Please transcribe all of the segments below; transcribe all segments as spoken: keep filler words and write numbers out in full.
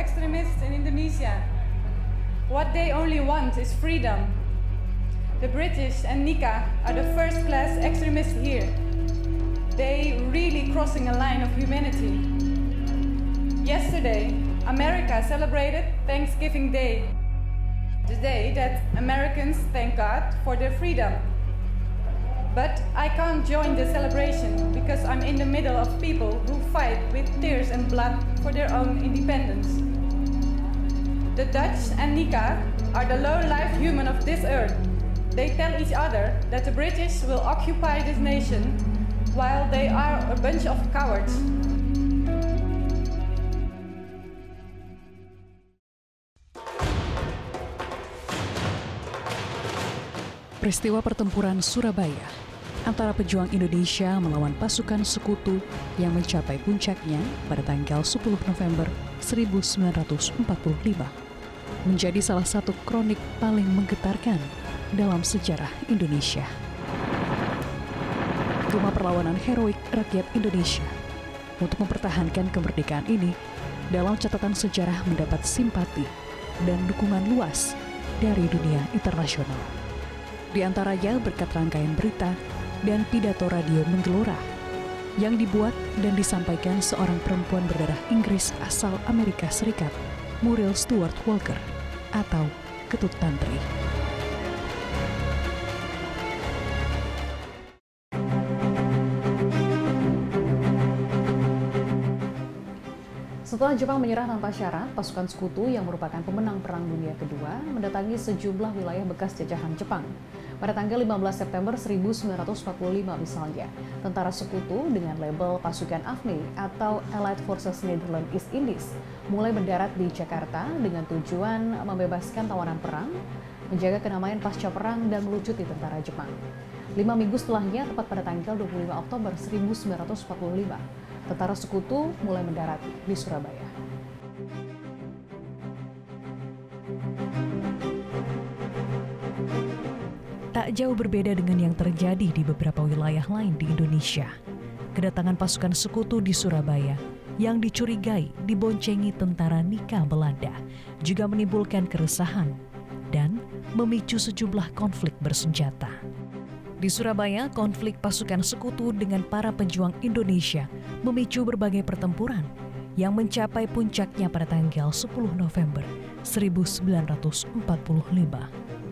extremists in Indonesia. What they only want is freedom. The British and Nika are the first-class extremists here. They really crossing a line of humanity. Yesterday, America celebrated Thanksgiving Day, the day that Americans thank God for their freedom. But I can't join the celebration because I'm in the middle of people who fight with tears and blood for their own independence. The Dutch and Nika are the low-life human of this earth. They tell each other that the British will occupy this nation while they are a bunch of cowards. Peristiwa pertempuran Surabaya antara pejuang Indonesia melawan pasukan sekutu yang mencapai puncaknya pada tanggal sepuluh November seribu sembilan ratus empat puluh lima menjadi salah satu kronik paling menggetarkan dalam sejarah Indonesia. Rumah perlawanan heroik rakyat Indonesia untuk mempertahankan kemerdekaan ini dalam catatan sejarah mendapat simpati dan dukungan luas dari dunia internasional. Di antaranya berkat rangkaian berita dan pidato radio menggelora yang dibuat dan disampaikan seorang perempuan berdarah Inggris asal Amerika Serikat, Muriel Stuart Walker atau Ketut Tantri. Setelah Jepang menyerah tanpa syarat, pasukan sekutu yang merupakan pemenang Perang Dunia Kedua mendatangi sejumlah wilayah bekas jajahan Jepang. Pada tanggal lima belas September seribu sembilan ratus empat puluh lima misalnya, tentara sekutu dengan label pasukan A F N I atau Allied Forces Netherlands East Indies mulai mendarat di Jakarta dengan tujuan membebaskan tawanan perang, menjaga kedamaian pasca perang dan melucuti tentara Jepang. Lima minggu setelahnya, tepat pada tanggal dua puluh lima Oktober seribu sembilan ratus empat puluh lima, tentara sekutu mulai mendarat di Surabaya. Tak jauh berbeda dengan yang terjadi di beberapa wilayah lain di Indonesia. Kedatangan pasukan sekutu di Surabaya yang dicurigai diboncengi tentara Nika Belanda juga menimbulkan keresahan dan memicu sejumlah konflik bersenjata. Di Surabaya, konflik pasukan sekutu dengan para pejuang Indonesia memicu berbagai pertempuran yang mencapai puncaknya pada tanggal sepuluh November seribu sembilan ratus empat puluh lima.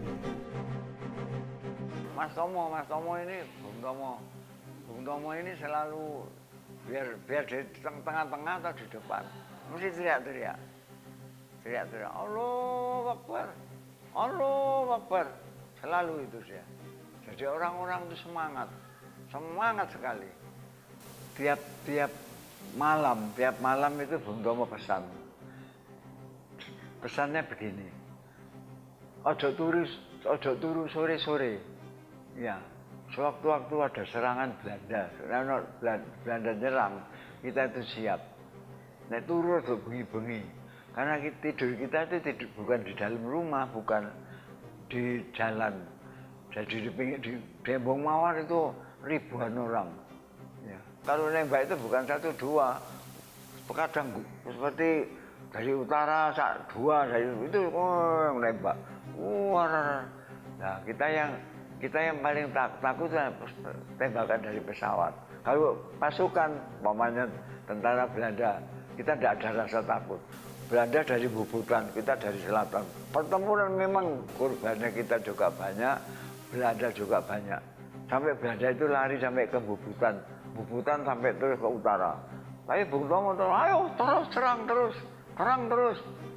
Mas Tomo, Mas Tomo ini, Bung Tomo, Bung Tomo ini selalu biar biar di tengah-tengah atau di depan, mesti teriak-teriak, teriak-teriak, Allahu Akbar, Allahu Akbar, selalu itu dia. Jadi orang-orang itu semangat, semangat sekali. Tiap-tiap malam, tiap malam itu Bung Tomo pesan. Pesannya begini, ojo turu, ojo turu sore-sore. Ya, sewaktu-waktu ada serangan Belanda, Belanda nyerang, kita itu siap. Nek turu itu bengi-bengi, karena tidur kita itu tidur bukan di dalam rumah, bukan di jalan. Jadi di pinggir di Dembong Mawar itu ribuan orang. Ya. Kalau nembak itu bukan satu dua, kadang seperti dari utara dua dari itu oh, nembak. Wah, nah kita yang kita yang paling tak, takut tembakan dari pesawat. Kalau pasukan, umpamanya tentara Belanda, kita tidak ada rasa takut. Belanda dari Bubutan, kita dari selatan. Pertempuran memang korbannya kita juga banyak, Belanda juga banyak. Sampai Belanda itu lari sampai ke Bubutan, Bubutan sampai terus ke utara. Tapi Bung Tomo terus, ayo terus serang terus, serang terus.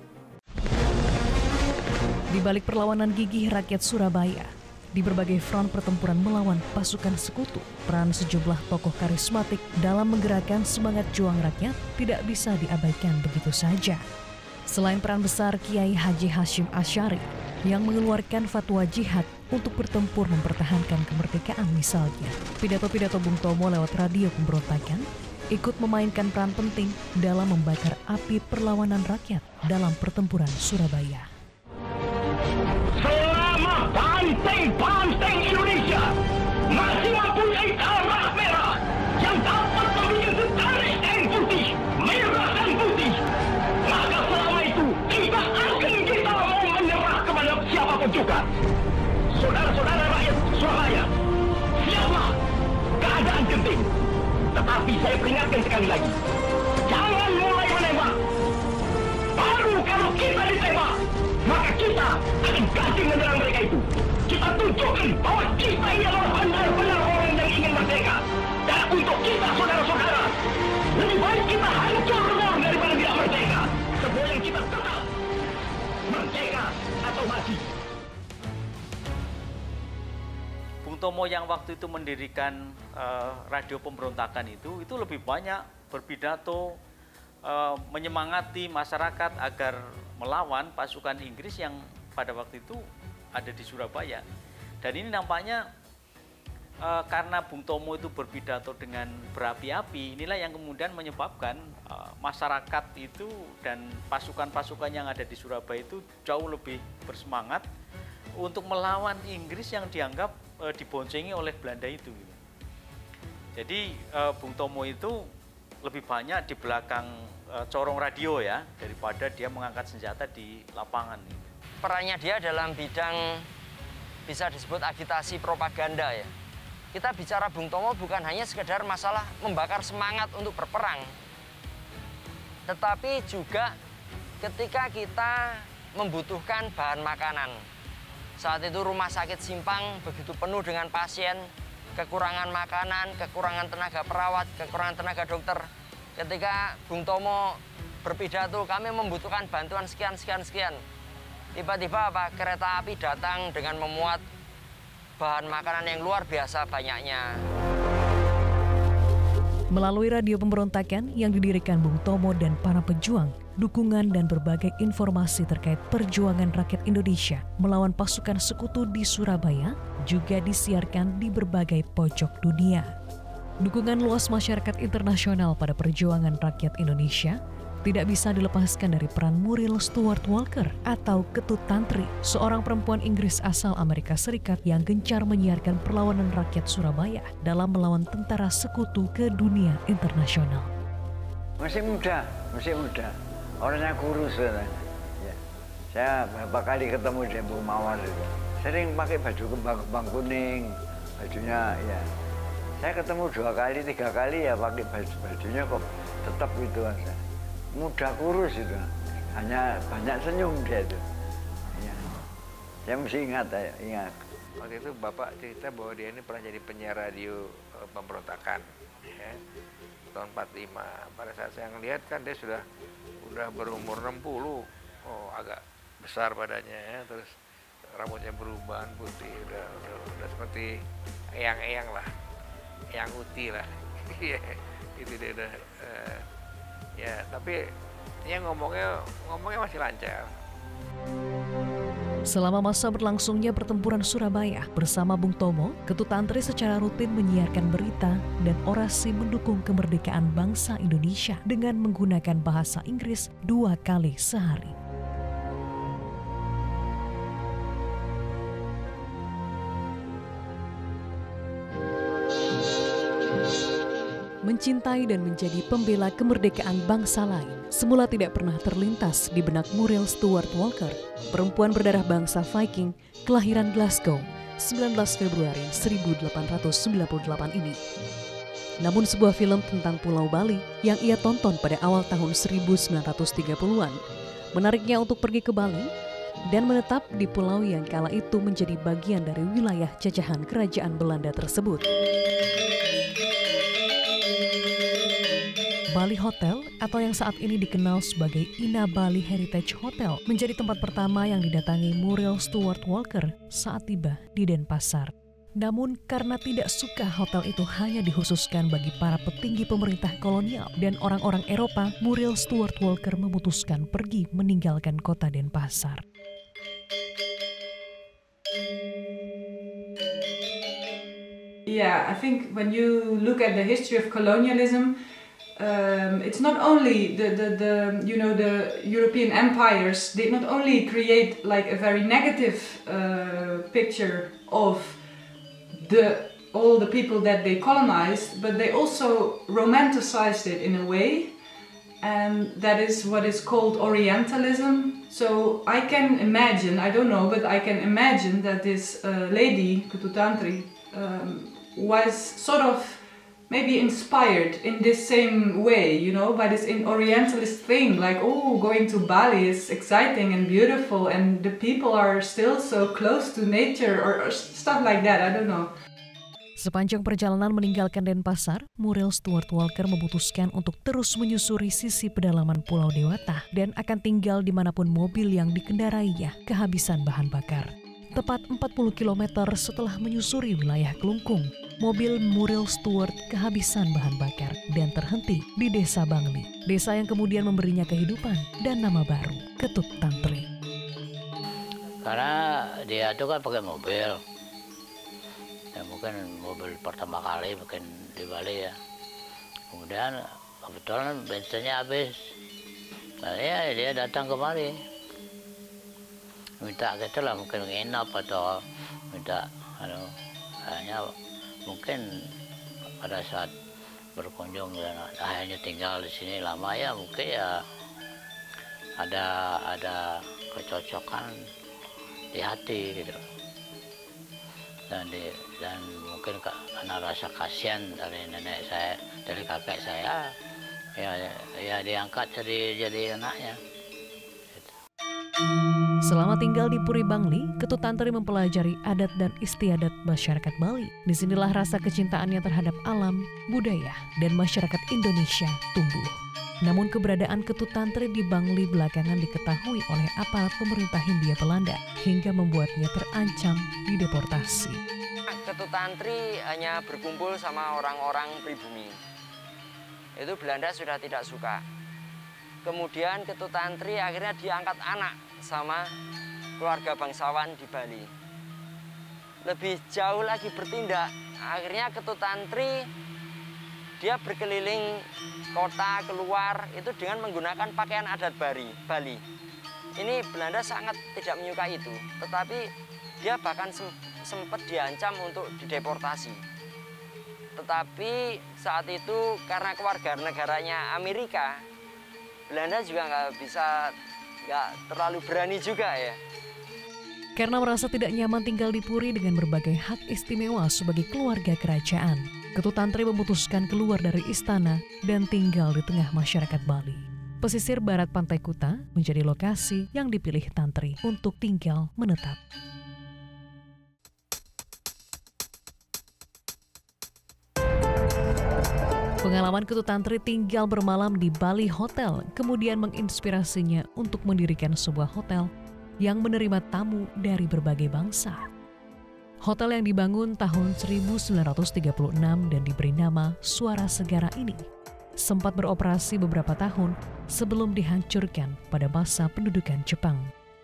Di balik perlawanan gigih rakyat Surabaya, di berbagai front pertempuran melawan pasukan sekutu, peran sejumlah tokoh karismatik dalam menggerakkan semangat juang rakyat tidak bisa diabaikan begitu saja. Selain peran besar Kiai Haji Hashim Asy'ari yang mengeluarkan fatwa jihad untuk bertempur mempertahankan kemerdekaan misalnya, pidato-pidato Bung Tomo lewat radio pemberontakan ikut memainkan peran penting dalam membakar api perlawanan rakyat dalam pertempuran Surabaya. Selama banteng-banteng Indonesia masih mempunyai darah merah yang dapat membikin setarik dan putih, merah dan putih, maka selama Tapi saya peringatkan sekali lagi, jangan mulai menembak. Baru kalau kita ditembak, maka kita akan kasih menyerang mereka itu. Kita tunjukkan bahwa kita ini adalah benar-benar orang yang ingin merdeka. Dan untuk kita, saudara-saudara, lebih baik kita hancur dulu daripada tidak merdeka. Semua yang kita tetap merdeka atau mati. Bung Tomo yang waktu itu mendirikan uh, radio pemberontakan itu, itu lebih banyak berpidato, uh, menyemangati masyarakat agar melawan pasukan Inggris yang pada waktu itu ada di Surabaya. Dan ini nampaknya uh, karena Bung Tomo itu berpidato dengan berapi-api, inilah yang kemudian menyebabkan uh, masyarakat itu dan pasukan-pasukan yang ada di Surabaya itu jauh lebih bersemangat untuk melawan Inggris yang dianggap e, diboncengi oleh Belanda itu. Jadi e, Bung Tomo itu lebih banyak di belakang e, corong radio ya, daripada dia mengangkat senjata di lapangan. Perannya dia dalam bidang bisa disebut agitasi propaganda ya. Kita bicara Bung Tomo bukan hanya sekedar masalah membakar semangat untuk berperang, tetapi juga ketika kita membutuhkan bahan makanan. Saat itu rumah sakit Simpang begitu penuh dengan pasien, kekurangan makanan, kekurangan tenaga perawat, kekurangan tenaga dokter. Ketika Bung Tomo berpidato, kami membutuhkan bantuan sekian, sekian, sekian. Tiba-tiba apa? Kereta api datang dengan memuat bahan makanan yang luar biasa banyaknya. Melalui radio pemberontakan yang didirikan Bung Tomo dan para pejuang, dukungan dan berbagai informasi terkait perjuangan rakyat Indonesia melawan pasukan sekutu di Surabaya juga disiarkan di berbagai pojok dunia. Dukungan luas masyarakat internasional pada perjuangan rakyat Indonesia tidak bisa dilepaskan dari peran Muriel Stuart Walker atau Ketut Tantri, seorang perempuan Inggris asal Amerika Serikat yang gencar menyiarkan perlawanan rakyat Surabaya dalam melawan tentara sekutu ke dunia internasional. Masih muda, masih muda. Orangnya kurus. Ya. Saya beberapa kali ketemu di Bu Mawar itu. Sering pakai baju kembang-kembang kuning, bajunya ya. Saya ketemu dua kali, tiga kali ya pakai baju-bajunya kok tetap itu aja. Muda kurus itu, hanya banyak senyum dia itu. Ya. Saya mesti ingat, ya, ingat. Waktu itu Bapak cerita bahwa dia ini pernah jadi penyiar radio uh, pemberontakan, ya, tahun empat puluh lima. Pada saat saya ngelihat kan dia sudah udah berumur enam puluh, oh agak besar badannya, ya, terus rambutnya berubah putih, udah, udah, udah seperti eyang-eyang lah, eyang uti lah, itu dia udah. Uh, Ya, tapi ya ngomongnya ngomongnya masih lancar. Selama masa berlangsungnya pertempuran Surabaya bersama Bung Tomo, Ketut Tantri secara rutin menyiarkan berita dan orasi mendukung kemerdekaan bangsa Indonesia dengan menggunakan bahasa Inggris dua kali sehari. Mencintai dan menjadi pembela kemerdekaan bangsa lain semula tidak pernah terlintas di benak Muriel Stuart Walker, perempuan berdarah bangsa Viking kelahiran Glasgow sembilan belas Februari seribu delapan ratus sembilan puluh delapan ini. Namun sebuah film tentang Pulau Bali yang ia tonton pada awal tahun seribu sembilan ratus tiga puluhan menariknya untuk pergi ke Bali dan menetap di pulau yang kala itu menjadi bagian dari wilayah jajahan kerajaan Belanda tersebut. Bali Hotel atau yang saat ini dikenal sebagai Ina Bali Heritage Hotel menjadi tempat pertama yang didatangi Muriel Stuart Walker saat tiba di Denpasar. Namun karena tidak suka hotel itu hanya dikhususkan bagi para petinggi pemerintah kolonial dan orang-orang Eropa, Muriel Stuart Walker memutuskan pergi meninggalkan kota Denpasar. Yeah, I think when you look at the history of colonialism, Um, it's not only the, the, the, you know, the European empires did not only create like a very negative uh, picture of the, all the people that they colonized, but they also romanticized it in a way, and that is what is called Orientalism. So I can imagine, I don't know, but I can imagine that this uh, lady, Ketut Tantri, um, was sort of maybe inspired in this same way, you know, by this in Orientalist thing, like, oh, going to Bali is exciting and beautiful and the people are still so close to nature or, or stuff like that, I don't know. Sepanjang perjalanan meninggalkan Denpasar, Muriel Stuart Walker memutuskan untuk terus menyusuri sisi pedalaman Pulau Dewata dan akan tinggal dimanapun mobil yang dikendarainya kehabisan bahan bakar. Tepat empat puluh kilometer setelah menyusuri wilayah Kelungkung, mobil Muriel Stuart kehabisan bahan bakar dan terhenti di Desa Bangli. Desa yang kemudian memberinya kehidupan dan nama baru, Ketut Tantri. Karena dia itu kan pakai mobil. Ya, mungkin mobil pertama kali mungkin di Bali ya. Kemudian kebetulan bensinnya habis. Nah, ya dia datang kemari. Minta gitu lah, mungkin nginap atau minta anu, hanya mungkin pada saat berkunjung dan akhirnya tinggal di sini lama ya mungkin ya ada ada kecocokan di hati gitu. Dan di, dan mungkin karena rasa kasihan dari nenek saya, dari kakek saya, ya ya diangkat jadi jadi anaknya. Gitu. Selama tinggal di Puri Bangli, Ketut Tantri mempelajari adat dan istiadat masyarakat Bali. Disinilah rasa kecintaannya terhadap alam, budaya, dan masyarakat Indonesia tumbuh. Namun keberadaan Ketut Tantri di Bangli belakangan diketahui oleh aparat pemerintah Hindia Belanda hingga membuatnya terancam dideportasi. Ketut Tantri hanya berkumpul sama orang-orang pribumi. Itu Belanda sudah tidak suka. Kemudian Ketut Tantri akhirnya diangkat anak sama keluarga bangsawan di Bali. Lebih jauh lagi bertindak, akhirnya Ketut Tantri dia berkeliling kota keluar itu dengan menggunakan pakaian adat Bali. Bali. Ini Belanda sangat tidak menyukai itu, tetapi dia bahkan sem sempat diancam untuk dideportasi. Tetapi saat itu karena kewarganegaranya Amerika, Belanda juga nggak bisa, nggak terlalu berani juga ya. Karena merasa tidak nyaman tinggal di Puri dengan berbagai hak istimewa sebagai keluarga kerajaan, Ketut Tantri memutuskan keluar dari istana dan tinggal di tengah masyarakat Bali. Pesisir barat Pantai Kuta menjadi lokasi yang dipilih Tantri untuk tinggal menetap. Pengalaman Ketut Tantri tinggal bermalam di Bali Hotel kemudian menginspirasinya untuk mendirikan sebuah hotel yang menerima tamu dari berbagai bangsa. Hotel yang dibangun tahun seribu sembilan ratus tiga puluh enam dan diberi nama Suara Segara ini sempat beroperasi beberapa tahun sebelum dihancurkan pada masa pendudukan Jepang.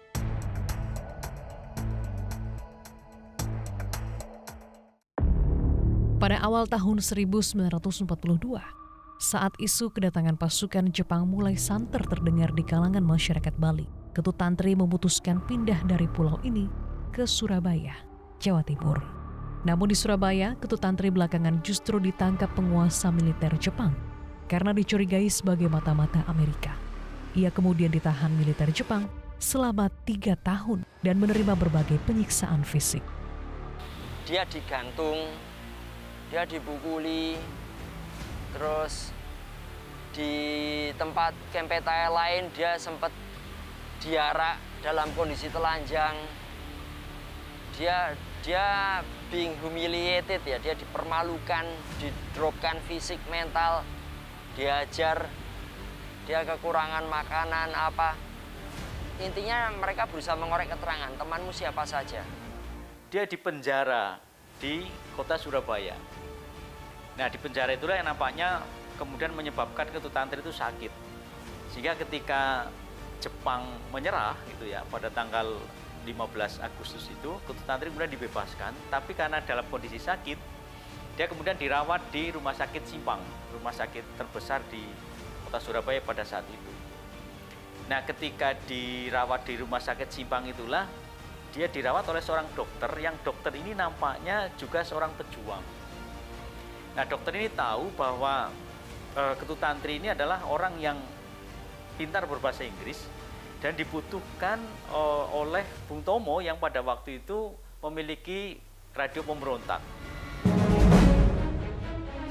Pada awal tahun seribu sembilan ratus empat puluh dua, saat isu kedatangan pasukan Jepang mulai santer terdengar di kalangan masyarakat Bali, Ketut Tantri memutuskan pindah dari pulau ini ke Surabaya, Jawa Timur. Namun di Surabaya, Ketut Tantri belakangan justru ditangkap penguasa militer Jepang karena dicurigai sebagai mata-mata Amerika. Ia kemudian ditahan militer Jepang selama tiga tahun dan menerima berbagai penyiksaan fisik. Dia digantung, dia dipukuli, terus di tempat Kempetai lain dia sempat diarak dalam kondisi telanjang. Dia dia being humiliated ya, dia dipermalukan, didropkan fisik, mental, diajar, dia kekurangan makanan apa. Intinya mereka berusaha mengorek keterangan, temanmu siapa saja. Dia dipenjara di kota Surabaya. Nah, di penjara itulah yang nampaknya kemudian menyebabkan Ketut Tantri itu sakit. Sehingga ketika Jepang menyerah gitu ya pada tanggal lima belas Agustus itu, Ketut Tantri kemudian dibebaskan, tapi karena dalam kondisi sakit, dia kemudian dirawat di Rumah Sakit Simpang, rumah sakit terbesar di kota Surabaya pada saat itu. Nah, ketika dirawat di Rumah Sakit Simpang itulah dia dirawat oleh seorang dokter, yang dokter ini nampaknya juga seorang pejuang. Nah, dokter ini tahu bahwa e, Ketut Tantri ini adalah orang yang pintar berbahasa Inggris dan dibutuhkan e, oleh Bung Tomo yang pada waktu itu memiliki radio pemberontak.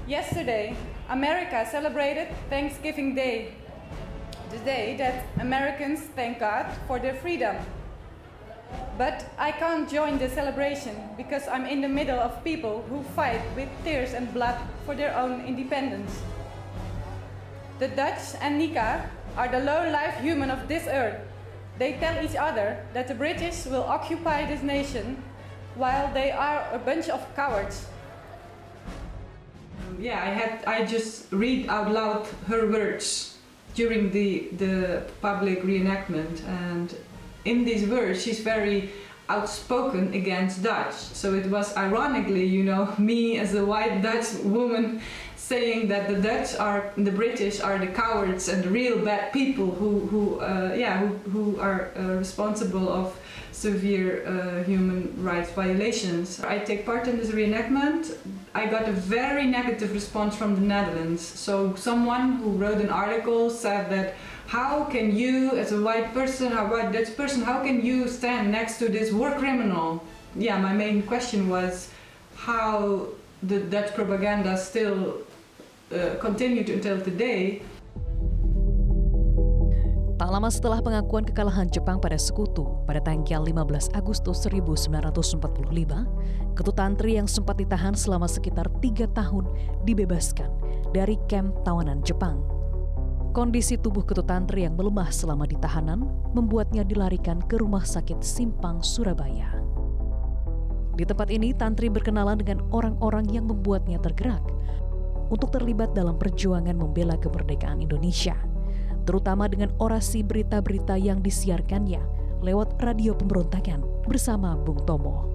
Yesterday, America celebrated Thanksgiving Day, the day that Americans thank God for their freedom. But I can't join the celebration because I'm in the middle of people who fight with tears and blood for their own independence. The Dutch and Nika are the low-life human of this earth. They tell each other that the British will occupy this nation while they are a bunch of cowards. Yeah, I had I just read out loud her words during the the public reenactment, and in these words she's very outspoken against Dutch. So it was ironically, you know, me as a white Dutch woman saying that the Dutch are, the British are the cowards and the real bad people who, who uh, yeah, who, who are uh, responsible of severe uh, human rights violations. I take part in this reenactment. I got a very negative response from the Netherlands. So someone who wrote an article said that, how can you, as a white person, a white Dutch person, how can you stand next to this war criminal? Yeah, my main question was how the Dutch propaganda still uh, continued until today. Tak lama setelah pengakuan kekalahan Jepang pada Sekutu pada tanggal lima belas Agustus seribu sembilan ratus empat puluh lima, Ketut Tantri yang sempat ditahan selama sekitar tiga tahun dibebaskan dari kamp tawanan Jepang. Kondisi tubuh Ketut Tantri yang melemah selama di tahanan membuatnya dilarikan ke Rumah Sakit Simpang, Surabaya. Di tempat ini, Tantri berkenalan dengan orang-orang yang membuatnya tergerak untuk terlibat dalam perjuangan membela kemerdekaan Indonesia, terutama dengan orasi berita-berita yang disiarkannya lewat radio pemberontakan bersama Bung Tomo.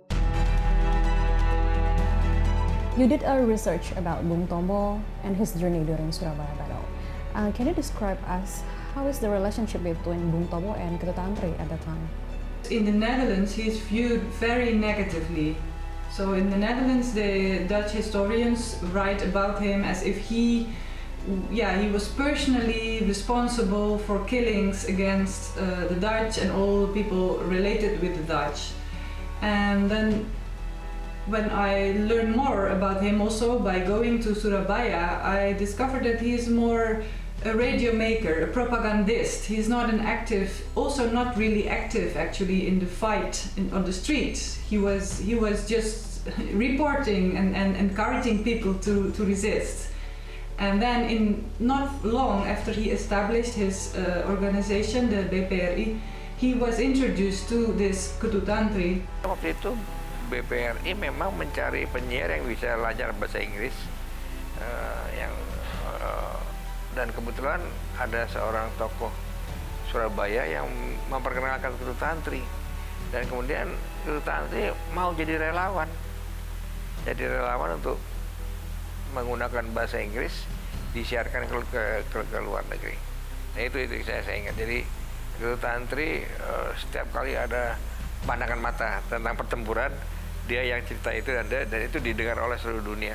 You did a research about Bung Tomo and his journey during Surabaya battle. Uh, can you describe us how is the relationship between Bung Tomo and Ketut Tantri at that time? In the Netherlands, he is viewed very negatively. So in the Netherlands, the Dutch historians write about him as if he, yeah, he was personally responsible for killings against uh, the Dutch and all people related with the Dutch. And then when I learned more about him also by going to Surabaya, I discovered that he is more a radio maker, a propagandist. He's not an active, also not really active actually in the fight in, on the streets. He was, he was just reporting and, and encouraging people to, to resist. And then in not long after he established his uh, organization, the B P R I, he was introduced to this Ketut Tantri. Waktu itu B P R I memang mencari penyiar yang bisa lancar bahasa Inggris, uh, yang uh, dan kebetulan ada seorang tokoh Surabaya yang memperkenalkan Ketut Tantri, dan kemudian Ketut Tantri mau jadi relawan, jadi relawan untuk menggunakan bahasa Inggris disiarkan ke, ke, ke, ke luar negeri. Nah itu itu saya, saya ingat. Jadi Ketut Tantri uh, setiap kali ada pandangan mata tentang pertempuran, dia yang cerita itu, dan, dan itu didengar oleh seluruh dunia.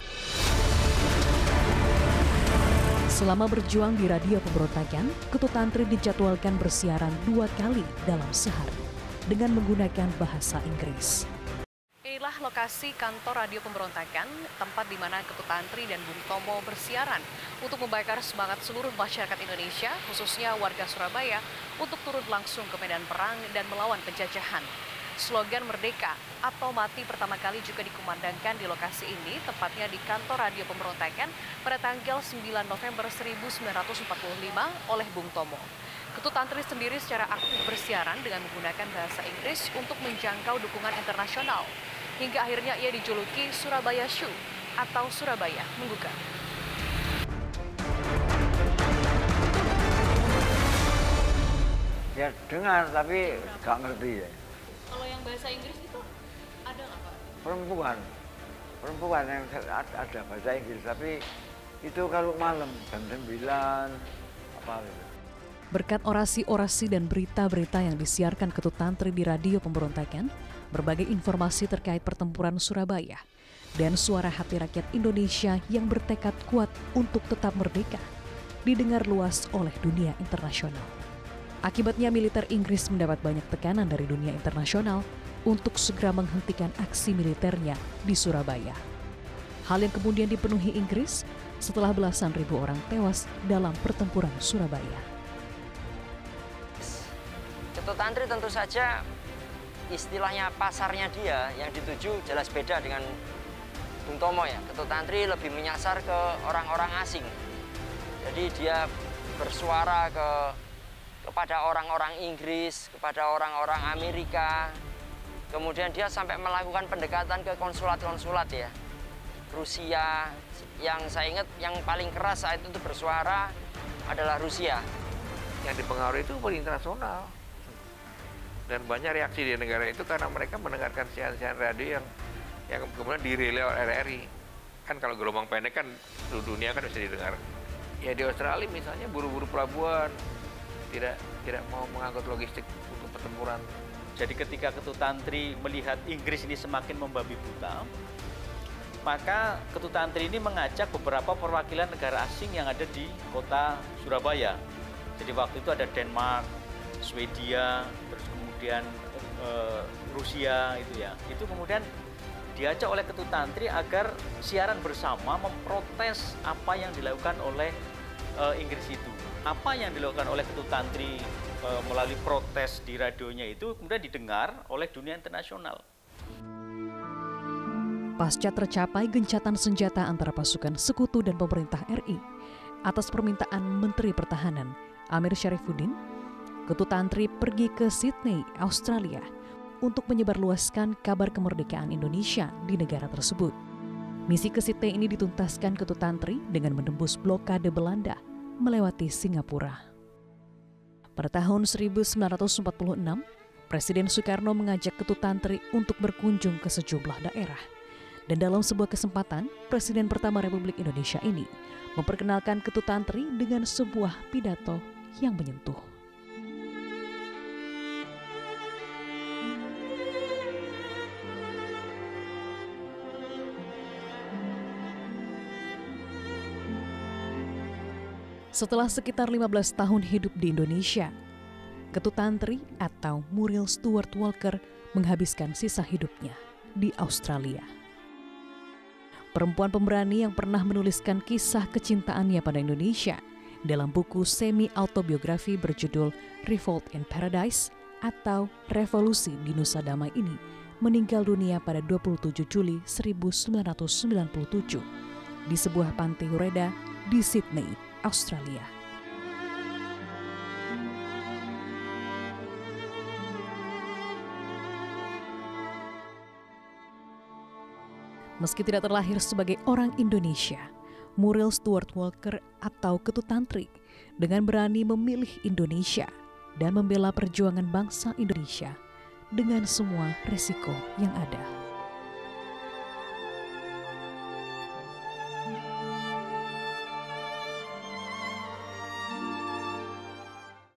Selama berjuang di radio pemberontakan, Ketut Tantri dijadwalkan bersiaran dua kali dalam sehari dengan menggunakan bahasa Inggris. Inilah lokasi kantor radio pemberontakan, tempat di mana Ketut Tantri dan Bung Tomo bersiaran untuk membakar semangat seluruh masyarakat Indonesia, khususnya warga Surabaya, untuk turun langsung ke medan perang dan melawan penjajahan. Slogan Merdeka atau Mati pertama kali juga dikumandangkan di lokasi ini, tepatnya di kantor radio pemberontakan pada tanggal sembilan November seribu sembilan ratus empat puluh lima oleh Bung Tomo. Ketut Tantri sendiri secara aktif bersiaran dengan menggunakan bahasa Inggris untuk menjangkau dukungan internasional, hingga akhirnya ia dijuluki Surabaya Show atau Surabaya Menggugah. Ya dengar, tapi nggak ngerti ya. Kalau yang bahasa Inggris itu ada nggak Pak? Perempuan, perempuan yang ada bahasa Inggris, tapi itu kalau malam jam sembilan apa gitu. Berkat orasi-orasi dan berita-berita yang disiarkan Ketut Tantri di radio pemberontakan, berbagai informasi terkait pertempuran Surabaya dan suara hati rakyat Indonesia yang bertekad kuat untuk tetap merdeka didengar luas oleh dunia internasional. Akibatnya militer Inggris mendapat banyak tekanan dari dunia internasional untuk segera menghentikan aksi militernya di Surabaya. Hal yang kemudian dipenuhi Inggris setelah belasan ribu orang tewas dalam pertempuran Surabaya. Ketut Tantri tentu saja istilahnya pasarnya dia yang dituju jelas beda dengan Bung Tomo ya. Ketut Tantri lebih menyasar ke orang-orang asing. Jadi dia bersuara ke kepada orang-orang Inggris, kepada orang-orang Amerika. Kemudian dia sampai melakukan pendekatan ke konsulat-konsulat ya. Rusia, yang saya ingat yang paling keras saat itu bersuara adalah Rusia. Yang dipengaruhi itu paling internasional. Dan banyak reaksi di negara itu karena mereka mendengarkan siaran-siaran radio yang yang kemudian dirilai oleh R R I. Kan kalau gelombang pendek kan seluruh dunia kan bisa didengar. Ya di Australia misalnya buru-buru pelabuhan, tidak tidak mau mengangkut logistik untuk pertempuran. Jadi ketika Ketut Tantri melihat Inggris ini semakin membabi buta, maka Ketut Tantri ini mengajak beberapa perwakilan negara asing yang ada di kota Surabaya. Jadi waktu itu ada Denmark, Swedia, terus kemudian e, Rusia itu ya. Itu kemudian diajak oleh Ketut Tantri agar siaran bersama memprotes apa yang dilakukan oleh e, Inggris itu. Apa yang dilakukan oleh Ketut Tantri e, melalui protes di radionya itu kemudian didengar oleh dunia internasional. Pasca tercapai gencatan senjata antara pasukan sekutu dan pemerintah R I atas permintaan Menteri Pertahanan Amir Syarifuddin, Ketut Tantri pergi ke Sydney, Australia untuk menyebarluaskan kabar kemerdekaan Indonesia di negara tersebut. Misi ke Sydney ini dituntaskan Ketut Tantri dengan menembus blokade Belanda melewati Singapura. Pada tahun seribu sembilan ratus empat puluh enam, Presiden Soekarno mengajak Ketut Tantri untuk berkunjung ke sejumlah daerah. Dan dalam sebuah kesempatan, Presiden pertama Republik Indonesia ini memperkenalkan Ketut Tantri dengan sebuah pidato yang menyentuh. Setelah sekitar lima belas tahun hidup di Indonesia, Ketut Tantri atau Muriel Stuart Walker menghabiskan sisa hidupnya di Australia. Perempuan pemberani yang pernah menuliskan kisah kecintaannya pada Indonesia dalam buku semi-autobiografi berjudul Revolt in Paradise atau Revolusi di Nusa Damai ini meninggal dunia pada dua puluh tujuh Juli seribu sembilan ratus sembilan puluh tujuh di sebuah panti Ureda di Sydney, Australia. Meski tidak terlahir sebagai orang Indonesia, Muriel Stuart Walker atau Ketut Tantri dengan berani memilih Indonesia dan membela perjuangan bangsa Indonesia dengan semua resiko yang ada.